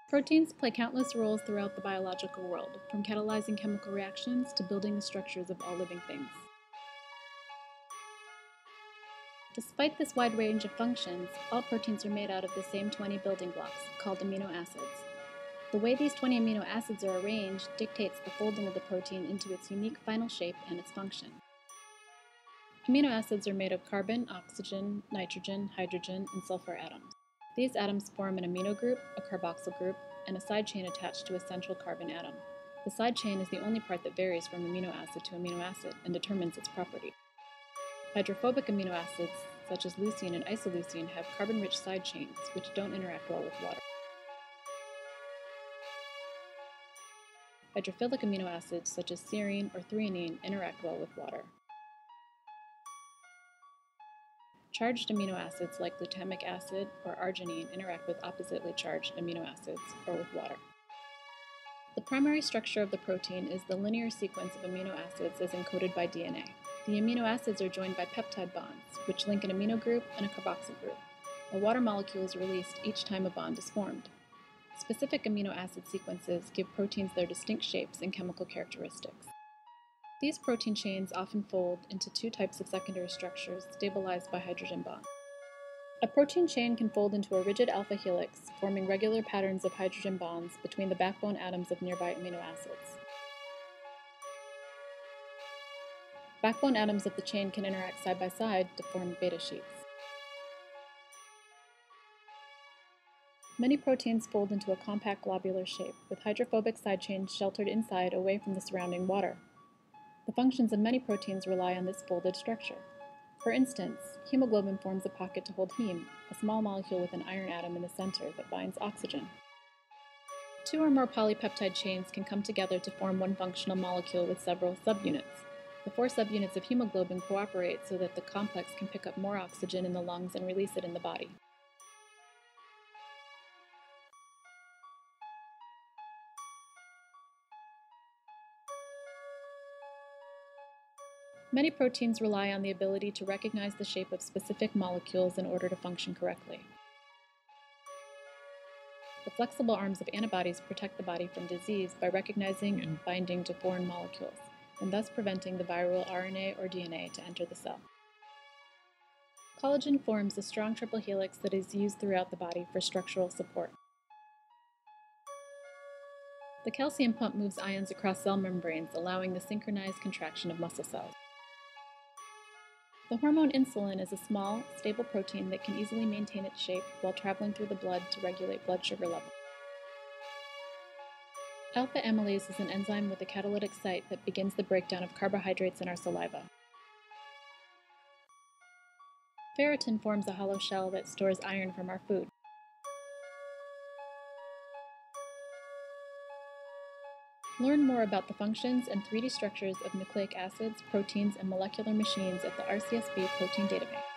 Proteins play countless roles throughout the biological world, from catalyzing chemical reactions to building the structures of all living things. Despite this wide range of functions, all proteins are made out of the same 20 building blocks, called amino acids. The way these 20 amino acids are arranged dictates the folding of the protein into its unique final shape and its function. Amino acids are made of carbon, oxygen, nitrogen, hydrogen, and sulfur atoms. These atoms form an amino group, a carboxyl group, and a side chain attached to a central carbon atom. The side chain is the only part that varies from amino acid to amino acid and determines its property. Hydrophobic amino acids, such as leucine and isoleucine, have carbon-rich side chains, which don't interact well with water. Hydrophilic amino acids, such as serine or threonine, interact well with water. Charged amino acids like glutamic acid or arginine interact with oppositely charged amino acids or with water. The primary structure of the protein is the linear sequence of amino acids as encoded by DNA. The amino acids are joined by peptide bonds, which link an amino group and a carboxyl group. A water molecule is released each time a bond is formed. Specific amino acid sequences give proteins their distinct shapes and chemical characteristics. These protein chains often fold into two types of secondary structures stabilized by hydrogen bonds. A protein chain can fold into a rigid alpha helix, forming regular patterns of hydrogen bonds between the backbone atoms of nearby amino acids. Backbone atoms of the chain can interact side by side to form beta sheets. Many proteins fold into a compact globular shape, with hydrophobic side chains sheltered inside away from the surrounding water. The functions of many proteins rely on this folded structure. For instance, hemoglobin forms a pocket to hold heme, a small molecule with an iron atom in the center that binds oxygen. Two or more polypeptide chains can come together to form one functional molecule with several subunits. The 4 subunits of hemoglobin cooperate so that the complex can pick up more oxygen in the lungs and release it in the body. Many proteins rely on the ability to recognize the shape of specific molecules in order to function correctly. The flexible arms of antibodies protect the body from disease by recognizing and binding to foreign molecules, and thus preventing the viral RNA or DNA to enter the cell. Collagen forms a strong triple helix that is used throughout the body for structural support. The calcium pump moves ions across cell membranes, allowing the synchronized contraction of muscle cells. The hormone insulin is a small, stable protein that can easily maintain its shape while traveling through the blood to regulate blood sugar levels. Alpha amylase is an enzyme with a catalytic site that begins the breakdown of carbohydrates in our saliva. Ferritin forms a hollow shell that stores iron from our food. Learn more about the functions and 3D structures of nucleic acids, proteins, and molecular machines at the RCSB Protein Databank.